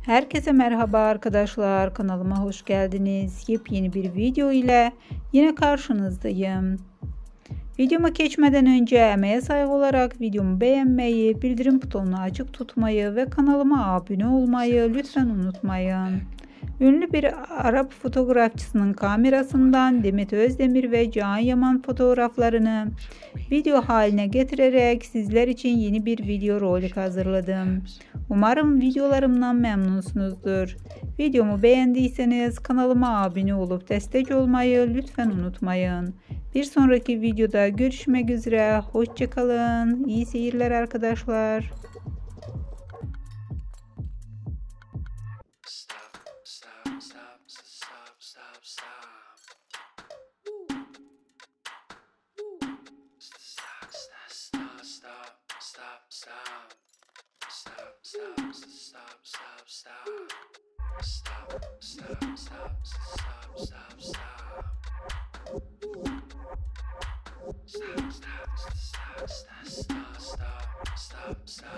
Herkese merhaba arkadaşlar, kanalıma hoş geldiniz. Yepyeni bir video ile yine karşınızdayım. Videoma geçmeden önce emeğe saygı olarak videomu beğenmeyi, bildirim butonunu açık tutmayı ve kanalıma abone olmayı lütfen unutmayın. Ünlü bir Arap fotoğrafçısının kamerasından Demet Özdemir ve Can Yaman fotoğraflarını video haline getirerek sizler için yeni bir video rolik hazırladım. Umarım videolarımdan memnunsunuzdur. Videomu beğendiyseniz kanalıma abone olup destek olmayı lütfen unutmayın. Bir sonraki videoda görüşmek üzere. Hoşça kalın. İyi seyirler arkadaşlar. Stop.